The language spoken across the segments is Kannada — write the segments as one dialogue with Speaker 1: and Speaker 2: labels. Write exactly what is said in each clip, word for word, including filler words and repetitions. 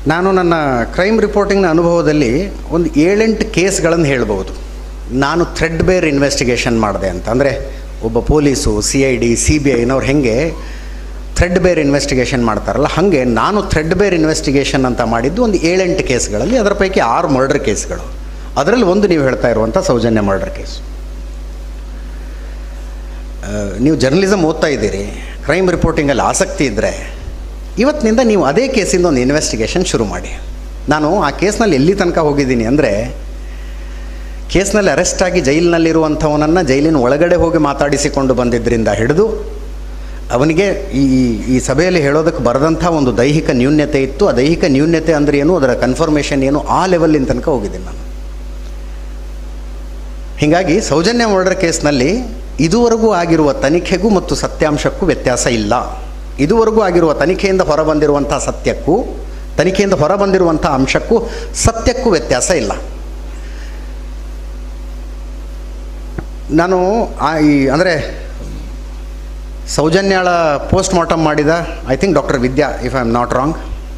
Speaker 1: ನಾನು ನನ್ನ ಕ್ರೈಮ್ ರಿಪೋರ್ಟಿಂಗ್ನ ಅನುಭವದಲ್ಲಿ ಒಂದು ಏಳೆಂಟು ಕೇಸ್ಗಳನ್ನು ಹೇಳ್ಬೋದು. ನಾನು ಥ್ರೆಡ್ ಬೇರ್ ಇನ್ವೆಸ್ಟಿಗೇಷನ್ ಮಾಡಿದೆ ಅಂತ. ಅಂದರೆ ಒಬ್ಬ police, C I D, C B ಐನವ್ರು ಹೇಗೆ ಥ್ರೆಡ್ ಬೇರ್ ಇನ್ವೆಸ್ಟಿಗೇಷನ್ ಮಾಡ್ತಾರಲ್ಲ, ಹಾಗೆ ನಾನು ಥ್ರೆಡ್ ಬೇರ್ ಇನ್ವೆಸ್ಟಿಗೇಷನ್ ಅಂತ ಮಾಡಿದ್ದು ಒಂದು ಏಳೆಂಟು ಕೇಸ್ಗಳಲ್ಲಿ. ಅದರ ಪೈಕಿ ಆರು ಮರ್ಡರ್ ಕೇಸ್ಗಳು. ಅದರಲ್ಲಿ ಒಂದು ನೀವು ಹೇಳ್ತಾ ಇರುವಂಥ ಸೌಜನ್ಯ ಮರ್ಡರ್ ಕೇಸ್. ನೀವು ಜರ್ನಲಿಸಮ್ ಓದ್ತಾ ಇದ್ದೀರಿ, ಕ್ರೈಮ್ ರಿಪೋರ್ಟಿಂಗಲ್ಲಿ ಆಸಕ್ತಿ ಇದ್ದರೆ ಇವತ್ತಿನಿಂದ ನೀವು ಅದೇ ಕೇಸಿಂದ ಒಂದು ಇನ್ವೆಸ್ಟಿಗೇಷನ್ ಶುರು ಮಾಡಿ. ನಾನು ಆ ಕೇಸ್ನಲ್ಲಿ ಎಲ್ಲಿ ತನಕ ಹೋಗಿದ್ದೀನಿ ಅಂದರೆ, ಕೇಸ್ನಲ್ಲಿ ಅರೆಸ್ಟ್ ಆಗಿ ಜೈಲಿನಲ್ಲಿರುವಂಥವನನ್ನು ಜೈಲಿನ ಒಳಗಡೆ ಹೋಗಿ ಮಾತಾಡಿಸಿಕೊಂಡು ಬಂದಿದ್ದರಿಂದ ಹಿಡಿದು ಅವನಿಗೆ ಈ ಈ ಸಭೆಯಲ್ಲಿ ಹೇಳೋದಕ್ಕೆ ಬರೆದಂಥ ಒಂದು ದೈಹಿಕ ನ್ಯೂನ್ಯತೆ ಇತ್ತು. ಆ ದೈಹಿಕ ನ್ಯೂನ್ಯತೆ ಅಂದರೆ ಏನು, ಅದರ ಕನ್ಫರ್ಮೇಷನ್ ಏನು, ಆ ಲೆವೆಲ್ಲಿನ ತನಕ ಹೋಗಿದ್ದೀನಿ ನಾನು. ಹೀಗಾಗಿ ಸೌಜನ್ಯ ಮರ್ಡರ್ ಕೇಸ್ನಲ್ಲಿ ಇದುವರೆಗೂ ಆಗಿರುವ ತನಿಖೆಗೂ ಮತ್ತು ಸತ್ಯಾಂಶಕ್ಕೂ ವ್ಯತ್ಯಾಸ ಇಲ್ಲ. ಇದುವರೆಗೂ ಆಗಿರುವ ತನಿಖೆಯಿಂದ ಹೊರಬಂದಿರುವಂಥ ಸತ್ಯಕ್ಕೂ ತನಿಖೆಯಿಂದ ಹೊರಬಂದಿರುವಂಥ ಅಂಶಕ್ಕೂ ಸತ್ಯಕ್ಕೂ ವ್ಯತ್ಯಾಸ ಇಲ್ಲ. ನಾನು ಈ ಅಂದರೆ ಸೌಜನ್ಯಾಳ ಪೋಸ್ಟ್ ಮಾರ್ಟಮ್ ಮಾಡಿದ I think doctor Vidya, if I am not wrong,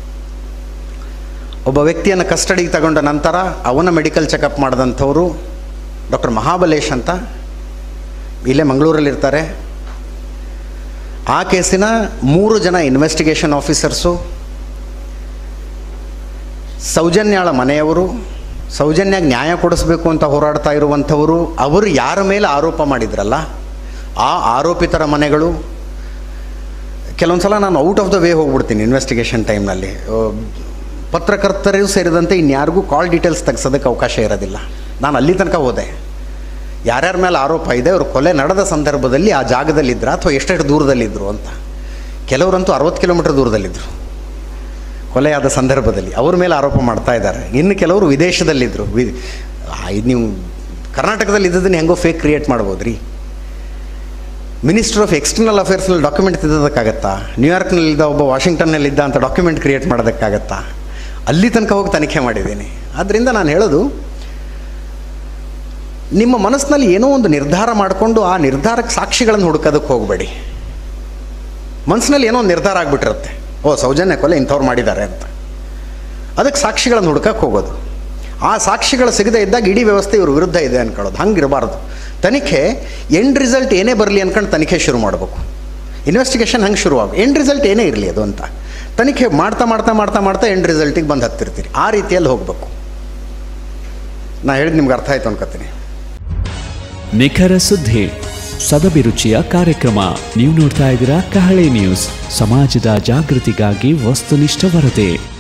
Speaker 1: ಒಬ್ಬ ವ್ಯಕ್ತಿಯನ್ನು ಕಸ್ಟಡಿಗೆ ತಗೊಂಡ ನಂತರ ಅವನ ಮೆಡಿಕಲ್ ಚೆಕಪ್ ಮಾಡಿದಂಥವರು ಡಾಕ್ಟರ್ ಮಹಾಬಲೇಶ್ ಅಂತ, ಇಲ್ಲೇ ಮಂಗಳೂರಲ್ಲಿರ್ತಾರೆ. ಆ ಕೇಸಿನ ಮೂರು ಜನ ಇನ್ವೆಸ್ಟಿಗೇಷನ್ ಆಫೀಸರ್ಸು, ಸೌಜನ್ಯಾಳ ಮನೆಯವರು, ಸೌಜನ್ಯಾಗೆ ನ್ಯಾಯ ಕೊಡಿಸ್ಬೇಕು ಅಂತ ಹೋರಾಡ್ತಾ ಇರುವಂಥವರು, ಅವರು ಯಾರ ಮೇಲೆ ಆರೋಪ ಮಾಡಿದ್ರಲ್ಲ ಆ ಆರೋಪಿತರ ಮನೆಗಳು. ಕೆಲವೊಂದು ಸಲ ನಾನು ಔಟ್ ಆಫ್ ದ ವೇ ಹೋಗ್ಬಿಡ್ತೀನಿ ಇನ್ವೆಸ್ಟಿಗೇಷನ್ ಟೈಮ್ನಲ್ಲಿ. ಪತ್ರಕರ್ತರು ಸೇರಿದಂತೆ ಇನ್ಯಾರಿಗೂ ಕಾಲ್ ಡೀಟೇಲ್ಸ್ ತೆಗ್ಸೋದಕ್ಕೆ ಅವಕಾಶ ಇರೋದಿಲ್ಲ. ನಾನು ಅಲ್ಲಿ ತನಕ ಹೋದೆ, ಯಾರ್ಯಾರ ಮೇಲೆ ಆರೋಪ ಇದೆ, ಅವರು ಕೊಲೆ ನಡೆದ ಸಂದರ್ಭದಲ್ಲಿ ಆ ಜಾಗದಲ್ಲಿದ್ದರು ಅಥವಾ ಎಷ್ಟೆಷ್ಟು ದೂರದಲ್ಲಿದ್ದರು ಅಂತ. ಕೆಲವರಂತೂ ಅರವತ್ತು ಕಿಲೋಮೀಟ್ರ್ ದೂರದಲ್ಲಿದ್ದರು ಕೊಲೆಯಾದ ಸಂದರ್ಭದಲ್ಲಿ, ಅವ್ರ ಮೇಲೆ ಆರೋಪ ಮಾಡ್ತಾ ಇದ್ದಾರೆ. ಇನ್ನು ಕೆಲವರು ವಿದೇಶದಲ್ಲಿದ್ದರು. ವಿ ಇದು ನೀವು ಕರ್ನಾಟಕದಲ್ಲಿ ಇದ್ದದನ್ನು ಹೆಂಗೋ ಫೇಕ್ ಕ್ರಿಯೇಟ್ ಮಾಡ್ಬೋದು ರೀ. ಮಿನಿಸ್ಟರ್ ಆಫ್ ಎಕ್ಸ್ಟರ್ನಲ್ ಅಫೇರ್ಸ್ನಲ್ಲಿ ಡಾಕ್ಯುಮೆಂಟ್ ತಿದ್ದೋದಕ್ಕಾಗತ್ತಾ? ನ್ಯೂಯಾರ್ಕ್ನಲ್ಲಿದ್ದ ಒಬ್ಬ ವಾಷಿಂಗ್ಟನ್ನಲ್ಲಿದ್ದ ಅಂತ ಡಾಕ್ಯುಮೆಂಟ್ ಕ್ರಿಯೇಟ್ ಮಾಡೋದಕ್ಕಾಗತ್ತಾ? ಅಲ್ಲಿ ತನಕ ಹೋಗಿ ತನಿಖೆ ಮಾಡಿದ್ದೀನಿ. ಆದ್ದರಿಂದ ನಾನು ಹೇಳೋದು, ನಿಮ್ಮ ಮನಸ್ಸಿನಲ್ಲಿ ಏನೋ ಒಂದು ನಿರ್ಧಾರ ಮಾಡಿಕೊಂಡು ಆ ನಿರ್ಧಾರಕ್ಕೆ ಸಾಕ್ಷಿಗಳನ್ನು ಹುಡುಕೋದಕ್ಕೆ ಹೋಗಬೇಡಿ. ಮನಸ್ಸಿನಲ್ಲಿ ಏನೋ ಒಂದು ನಿರ್ಧಾರ ಆಗಿಬಿಟ್ಟಿರುತ್ತೆ, ಓ ಸೌಜನ್ಯ ಕೊಲೆ ಇಂಥವ್ರು ಮಾಡಿದ್ದಾರೆ ಅಂತ. ಅದಕ್ಕೆ ಸಾಕ್ಷಿಗಳನ್ನು ಹುಡುಕಕ್ಕೆ ಹೋಗೋದು. ಆ ಸಾಕ್ಷಿಗಳು ಸಿಗದೇ ಇದ್ದಾಗ ಇಡೀ ವ್ಯವಸ್ಥೆ ಇವ್ರ ವಿರುದ್ಧ ಇದೆ ಅಂದ್ಕೊಳ್ಳೋದು. ಹಂಗಿರಬಾರ್ದು. ತನಿಖೆ ಎಂಡ್ ರಿಸಲ್ಟ್ ಏನೇ ಬರಲಿ ಅಂದ್ಕೊಂಡು ತನಿಖೆ ಶುರು ಮಾಡಬೇಕು. ಇನ್ವೆಸ್ಟಿಗೇಷನ್ ಹಂಗೆ ಶುರುವಾಗ ಎಂಡ್ ರಿಸಲ್ಟ್ ಏನೇ ಇರಲಿ ಅದು ಅಂತ ತನಿಖೆ ಮಾಡ್ತಾ ಮಾಡ್ತಾ ಮಾಡ್ತಾ ಮಾಡ್ತಾ ಎಂಡ್ ರಿಸಲ್ಟಿಗೆ ಬಂದು ಹತ್ತಿರ್ತೀರಿ. ಆ ರೀತಿಯಲ್ಲಿ ಹೋಗಬೇಕು. ನಾನು ಹೇಳಿದ್ದು ನಿಮ್ಗೆ ಅರ್ಥ ಆಯಿತು ಅನ್ಕೋತೀನಿ.
Speaker 2: ನಿಖರ ಸುದ್ದಿ, ಸದಭಿರುಚಿಯ ಕಾರ್ಯಕ್ರಮ. ನೀವು ನೋಡ್ತಾ ಇದ್ದೀರಾ ಕಹಳೆ ನ್ಯೂಸ್, ಸಮಾಜದ ಜಾಗೃತಿಗಾಗಿ ವಸ್ತುನಿಷ್ಠ ವರದಿ.